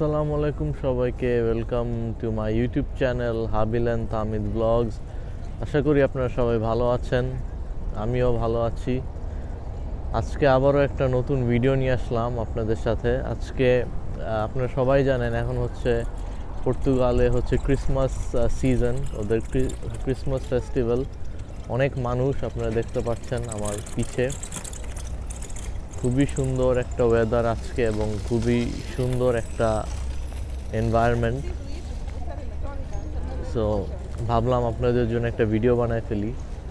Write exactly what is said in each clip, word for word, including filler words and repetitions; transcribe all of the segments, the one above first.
আসসালামু আলাইকুম সবাইকে, welcome to my YouTube channel Habil and Tamid vlogs. আশা করি আপনারা সবাই ভালো আছেন, আমিও ভালো আছি। আজকে আবারও একটা নতুন ভিডিও নিয়ে আসলাম আপনাদের সাথে। আজকে আপনারা সবাই জানেন এখন হচ্ছে পর্তুগালে হচ্ছে ক্রিসমাস সিজন, ওদের ক্রিসমাস ফেস্টিভ্যাল। অনেক মানুষ আপনারা দেখতে পাচ্ছেন আমার পিছে। খুবই সুন্দর একটা ওয়েদার আজকে এবং খুবই সুন্দর একটা এনভায়রনমেন্ট। সো ভাবলাম আপনাদের জন্য একটা ভিডিও বানায় ফেলি।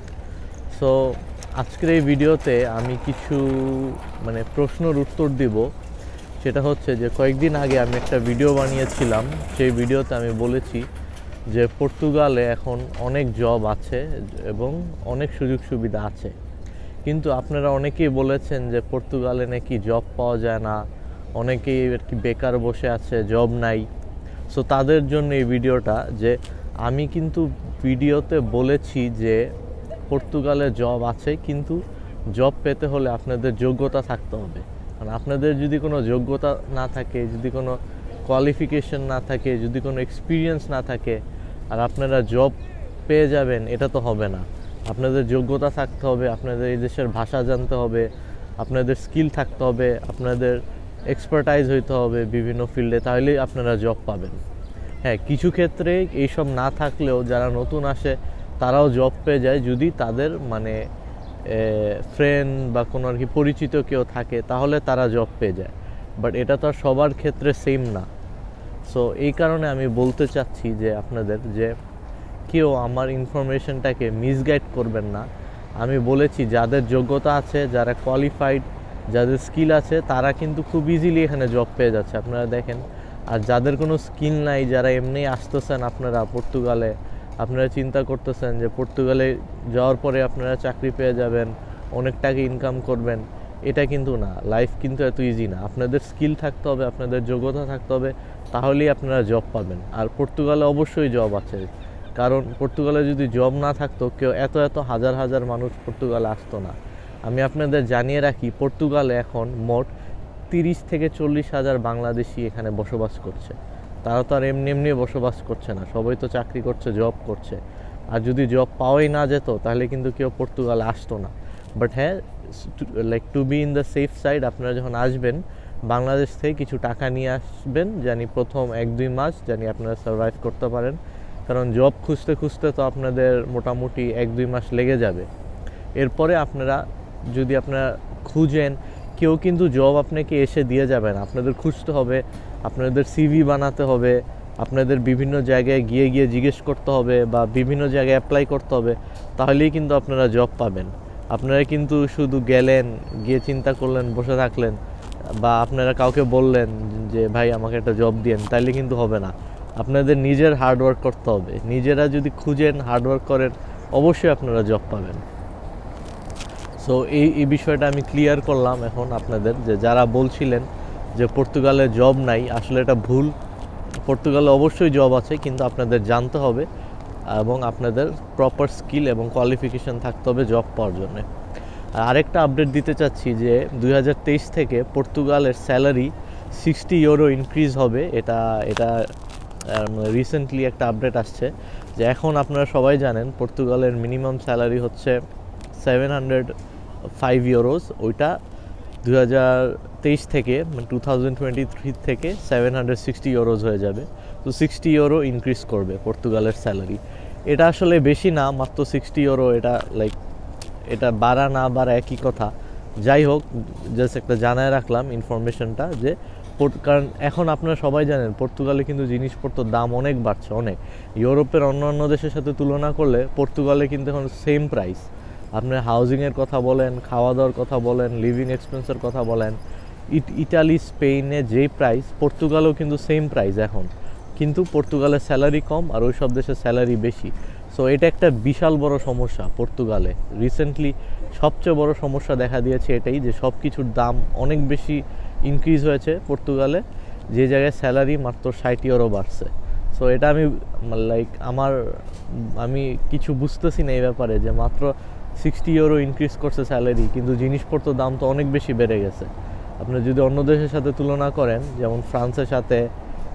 সো আজকের এই ভিডিওতে আমি কিছু মানে প্রশ্নের উত্তর দিব। সেটা হচ্ছে যে কয়েকদিন আগে আমি একটা ভিডিও বানিয়েছিলাম, সেই ভিডিওতে আমি বলেছি যে পর্তুগালে এখন অনেক জব আছে এবং অনেক সুযোগ সুবিধা আছে, কিন্তু আপনারা অনেকেই বলেছেন যে পর্তুগালে নাকি জব পাওয়া যায় না, অনেকেই আর কি বেকার বসে আছে, জব নাই। সো তাদের জন্য এই ভিডিওটা, যে আমি কিন্তু ভিডিওতে বলেছি যে পর্তুগালে জব আছে, কিন্তু জব পেতে হলে আপনাদের যোগ্যতা থাকতে হবে। কারণ আপনাদের যদি কোনো যোগ্যতা না থাকে, যদি কোনো কোয়ালিফিকেশন না থাকে, যদি কোনো এক্সপিরিয়েন্স না থাকে আর আপনারা জব পেয়ে যাবেন, এটা তো হবে না। আপনাদের যোগ্যতা থাকতে হবে, আপনাদের এই দেশের ভাষা জানতে হবে, আপনাদের স্কিল থাকতে হবে, আপনাদের এক্সপার্টাইজ হইতে হবে বিভিন্ন ফিল্ডে, তাহলেই আপনারা জব পাবেন। হ্যাঁ, কিছু ক্ষেত্রে এইসব না থাকলেও যারা নতুন আসে তারাও জব পেয়ে যায়, যদি তাদের মানে ফ্রেন্ড বা কোনো আর কি পরিচিত কেউ থাকে, তাহলে তারা জব পেয়ে যায়। বাট এটা তো আর সবার ক্ষেত্রে সেম না। সো এই কারণে আমি বলতে চাচ্ছি যে আপনাদের, যে কেউ আমার ইনফরমেশনটাকে মিসগাইড করবেন না। আমি বলেছি যাদের যোগ্যতা আছে, যারা কোয়ালিফাইড, যাদের স্কিল আছে, তারা কিন্তু খুব ইজিলি এখানে জব পেয়ে যাচ্ছে, আপনারা দেখেন। আর যাদের কোনো স্কিল নাই, যারা এমনি আসতেছেন আপনারা পর্তুগালে, আপনারা চিন্তা করতেছেন যে পর্তুগালে যাওয়ার পরে আপনারা চাকরি পেয়ে যাবেন, অনেক টাকা ইনকাম করবেন, এটা কিন্তু না। লাইফ কিন্তু এত ইজি না। আপনাদের স্কিল থাকতে হবে, আপনাদের যোগ্যতা থাকতে হবে, তাহলেই আপনারা জব পাবেন। আর পর্তুগালে অবশ্যই জব আছে, কারণ পর্তুগালে যদি জব না থাকতো, কেউ এত এত হাজার হাজার মানুষ পর্তুগালে আসতো না। আমি আপনাদের জানিয়ে রাখি, পর্তুগালে এখন মোট তিরিশ থেকে চল্লিশ হাজার বাংলাদেশি এখানে বসবাস করছে। তারা তো আর এমনি এমনি বসবাস করছে না, সবাই তো চাকরি করছে, জব করছে। আর যদি জব পাওয়াই না যেত, তাহলে কিন্তু কেউ পর্তুগালে আসতো না। বাট হ্যাঁ, like to be in the safe side, আপনারা যখন আসবেন বাংলাদেশ থেকে কিছু টাকা নিয়ে আসবেন, জানি প্রথম এক দুই মাস জানি আপনারা সার্ভাইভ করতে পারেন। কারণ জব খুঁজতে খুঁজতে তো আপনাদের মোটামুটি এক দুই মাস লেগে যাবে। এরপরে আপনারা যদি আপনারা খুঁজেন, কেউ কিন্তু জব আপনাকে এসে দিয়ে যাবে না। আপনাদের খুঁজতে হবে, আপনাদের সিভি বানাতে হবে, আপনাদের বিভিন্ন জায়গায় গিয়ে গিয়ে জিজ্ঞেস করতে হবে বা বিভিন্ন জায়গায় অ্যাপ্লাই করতে হবে, তাহলেই কিন্তু আপনারা জব পাবেন। আপনারা কিন্তু শুধু গেলেন, গিয়ে চিন্তা করলেন, বসে থাকলেন, বা আপনারা কাউকে বললেন যে ভাই আমাকে একটা জব দিয়েন, তাইলে কিন্তু হবে না। আপনাদের নিজের হার্ডওয়ার্ক করতে হবে। নিজেরা যদি খুঁজেন, হার্ডওয়ার্ক করেন, অবশ্যই আপনারা জব পাবেন। সো এই এই বিষয়টা আমি ক্লিয়ার করলাম এখন আপনাদের, যে যারা বলছিলেন যে পর্তুগালে জব নাই, আসলে এটা ভুল। পর্তুগালে অবশ্যই জব আছে, কিন্তু আপনাদের জানতে হবে এবং আপনাদের প্রপার স্কিল এবং কোয়ালিফিকেশান থাকতে হবে জব পাওয়ার জন্য। আরেকটা আপডেট দিতে চাচ্ছি যে দুই হাজার তেইশ থেকে পর্তুগালের স্যালারি সিক্সটি ইউরো ইনক্রিজ হবে। এটা এটা রিসেন্টলি একটা আপডেট আসছে, যে এখন আপনারা সবাই জানেন পর্তুগালের মিনিমাম স্যালারি হচ্ছে সেভেন হান্ড্রেড ফাইভ ইউরোস। ওইটা দুই হাজার তেইশ থেকে মানে টু থাউজেন্ড টোয়েন্টি থ্রি থেকে সেভেন হান্ড্রেড সিক্সটি ইউরোস হয়ে যাবে। তো সিক্সটি ইউরো ইনক্রিজ করবে পর্তুগালের স্যালারি। এটা আসলে বেশি না, মাত্র সিক্সটি ইউরো। এটা লাইক এটা বাড়া না বাড়া একই কথা। যাই হোক, জাস্ট একটা জানায় রাখলাম ইনফরমেশনটা, যে কারণ এখন আপনারা সবাই জানেন পর্তুগালে কিন্তু জিনিসপত্রের দাম অনেক বাড়ছে, অনেক। ইউরোপের অন্যান্য দেশের সাথে তুলনা করলে পর্তুগালে কিন্তু এখন সেম প্রাইস। আপনার হাউজিংয়ের কথা বলেন, খাওয়া দাওয়ার কথা বলেন, লিভিং এক্সপেন্সের কথা বলেন, ইটালি, স্পেনে যেই প্রাইস, পর্তুগালেও কিন্তু সেম প্রাইস এখন। কিন্তু পর্তুগালের স্যালারি কম আর ওই সব দেশের স্যালারি বেশি। সো এটা একটা বিশাল বড় সমস্যা পর্তুগালে। রিসেন্টলি সবচেয়ে বড় সমস্যা দেখা দিয়েছে এটাই, যে সব কিছুর দাম অনেক বেশি ইনক্রিজ হয়েছে পর্তুগালে, যে জায়গায় স্যালারি মাত্র ষাট ইউরো বাড়ছে। সো এটা আমি লাইক আমার আমি কিছু বুঝতেছি না এই ব্যাপারে, যে মাত্র সিক্সটি ইউরো ইনক্রিজ করছে স্যালারি, কিন্তু জিনিসপত্রের দাম তো অনেক বেশি বেড়ে গেছে। আপনি যদি অন্য দেশের সাথে তুলনা করেন, যেমন ফ্রান্সের সাথে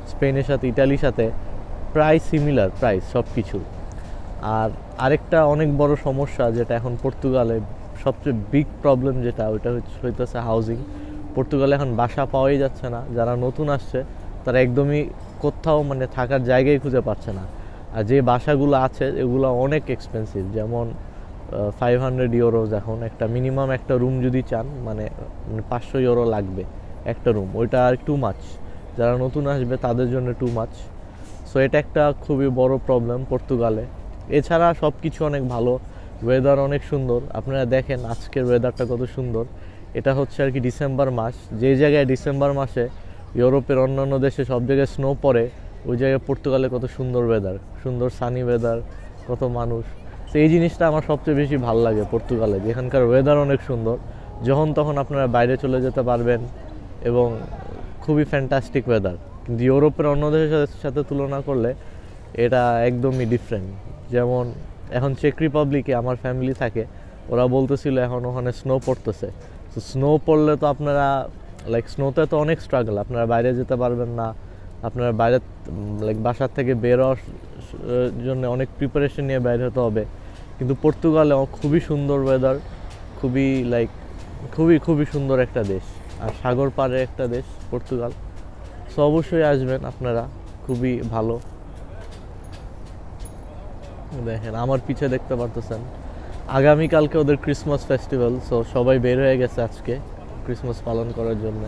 স্পেনের সাথে ইটালির সাথে প্রায় সিমিলার প্রাইস সব কিছু। আর আরেকটা অনেক বড় সমস্যা যেটা এখন পর্তুগালে সবচেয়ে বিগ প্রবলেম যেটা ওইটা হইতেছে হাউজিং। পর্তুগালে এখন বাসা পাওয়াই যাচ্ছে না, যারা নতুন আসছে তারা একদমই কোথাও মানে থাকার জায়গায় খুঁজে পাচ্ছে না। আর যে বাসাগুলো আছে এগুলো অনেক এক্সপেন্সিভ, যেমন ফাইভ হান্ড্রেড ইউরোজ এখন একটা মিনিমাম একটা রুম যদি চান মানে পাঁচশো ইউরো লাগবে একটা রুম, ওইটা আর টু মাচ, যারা নতুন আসবে তাদের জন্য টু মাচ। সো এটা একটা খুবই বড় প্রবলেম পর্তুগালে। এছাড়া সব কিছু অনেক ভালো, ওয়েদার অনেক সুন্দর। আপনারা দেখেন আজকের ওয়েদারটা কত সুন্দর। এটা হচ্ছে আর কি ডিসেম্বর মাস, যে জায়গায় ডিসেম্বর মাসে ইউরোপের অন্যান্য দেশে সব জায়গায় স্নো পড়ে, ওই জায়গায় পর্তুগালে কত সুন্দর ওয়েদার, সুন্দর সানি ওয়েদার, কত মানুষ। তো এই জিনিসটা আমার সবচেয়ে বেশি ভালো লাগে পর্তুগালে, যেখানকার ওয়েদার অনেক সুন্দর, যখন তখন আপনারা বাইরে চলে যেতে পারবেন এবং খুবই ফ্যান্টাস্টিক ওয়েদার। কিন্তু ইউরোপের অন্য দেশের সাথে তুলনা করলে এটা একদমই ডিফারেন্ট। যেমন এখন চেক রিপাবলিকে আমার ফ্যামিলি থাকে, ওরা বলতেছিল এখন ওখানে স্নো পড়তেছে। তো স্নো পড়লে তো আপনারা লাইক স্নোতে তো অনেক স্ট্রাগল, আপনারা বাইরে যেতে পারবেন না, আপনারা বাইরে লাইক বাসার থেকে বের হওয়ার জন্য অনেক প্রিপারেশন নিয়ে বাইরে হতে হবে। কিন্তু পর্তুগালে খুবই সুন্দর ওয়েদার, খুবই লাইক খুবই খুবই সুন্দর একটা দেশ, আর সাগর পাড়ে একটা দেশ পর্তুগাল। সো অবশ্যই আসবেন আপনারা, খুবই ভালো। দেখেন আমার পিছে দেখতে পারতেছেন আগামীকালকে ওদের ক্রিসমাস ফেস্টিভ্যাল, সো সবাই বের হয়ে গেছে আজকে ক্রিসমাস পালন করার জন্য।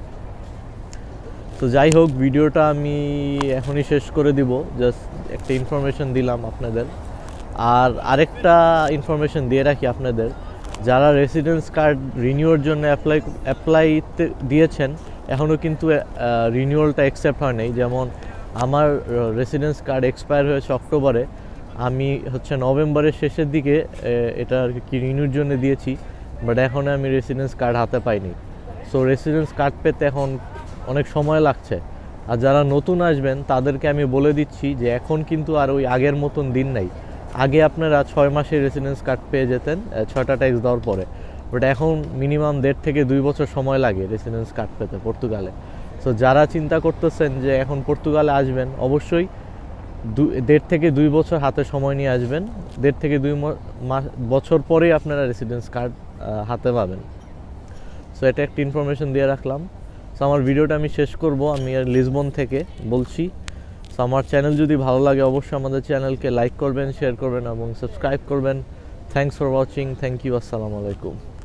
তো যাই হোক, ভিডিওটা আমি এখনই শেষ করে দিব, জাস্ট একটা ইনফরমেশন দিলাম আপনাদের। আর আরেকটা ইনফরমেশন দিয়ে রাখি আপনাদের, যারা রেসিডেন্স কার্ড রিনিউয়ার জন্য অ্যাপ্লাই অ্যাপ্লাই দিয়েছেন এখনও কিন্তু রিনিউয়ালটা অ্যাকসেপ্ট হয় নাই। যেমন আমার রেসিডেন্স কার্ড এক্সপায়ার হয়েছে অক্টোবরে, আমি হচ্ছে নভেম্বরের শেষের দিকে এটা আর কি রিনিউর জন্য দিয়েছি, বাট এখনও আমি রেসিডেন্স কার্ড হাতে পাইনি। সো রেসিডেন্স কার্ড পেতে এখন অনেক সময় লাগছে। আর যারা নতুন আসবেন তাদেরকে আমি বলে দিচ্ছি যে এখন কিন্তু আর ওই আগের মতন দিন নাই। আগে আপনারা ছয় মাসের রেসিডেন্স কার্ড পেয়ে যেতেন ছয়টা ট্যাক্স দেওয়ার পরে, বাট এখন মিনিমাম দেড় থেকে দুই বছর সময় লাগে রেসিডেন্স কার্ড পেতে পর্তুগালে। সো যারা চিন্তা করতেছেন যে এখন পর্তুগালে আসবেন, অবশ্যই দু দেড় থেকে দুই বছর হাতে সময় নিয়ে আসবেন। দেড় থেকে দুই মাস বছর পরেই আপনারা রেসিডেন্স কার্ড হাতে পাবেন। সো এটা একটা ইনফরমেশন দিয়ে রাখলাম। সো আমার ভিডিওটা আমি শেষ করব, আমি আর লিসবন থেকে বলছি। সো আমার চ্যানেল যদি ভালো লাগে অবশ্যই আমাদের চ্যানেলকে লাইক করবেন, শেয়ার করবেন এবং সাবস্ক্রাইব করবেন। Thanks for watching, thank you, আসসালামু আলাইকুম।